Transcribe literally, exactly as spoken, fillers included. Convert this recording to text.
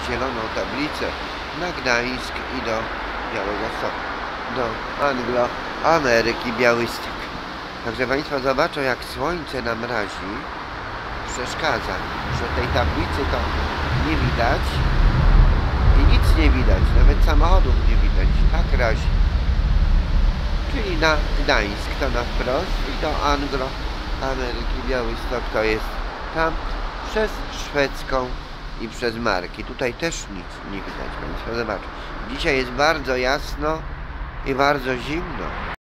zieloną tablicę na Gdańsk i do Białegostoku, do Anglo-Ameryki Białystok. Także Państwo zobaczą, jak słońce nam razi, przeszkadza, że tej tablicy to nie widać i nic nie widać, nawet samochodów nie widać, tak razi. Czyli na Gdańsk to na wprost i do Anglo-Ameryki Białystok to jest tam przez Szwedzką i przez Marki. Tutaj też nic nie widać, Państwo zobaczą. Dzisiaj jest bardzo jasno i bardzo zimno.